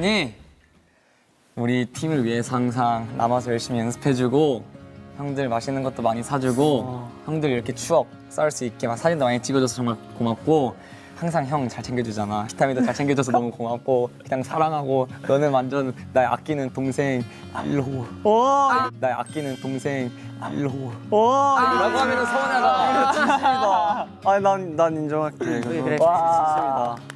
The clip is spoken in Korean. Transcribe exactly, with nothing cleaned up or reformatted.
형이 우리 팀을 위해서 항상 남아서 열심히 연습해주고 형들 맛있는 것도 많이 사주고 어. 형들 이렇게 추억 쌓을 수 있게 막 사진도 많이 찍어줘서 정말 고맙고 항상 형 잘 챙겨주잖아. 비타민도 잘 챙겨줘서 너무 고맙고 그냥 사랑하고 너는 완전 날 아끼는 동생 일로 오. 날 아끼는 동생 일로 오. 라고 하면 서운하잖아. 진심이다. 아니 난, 난 인정할게. 그래 그래 진심이다.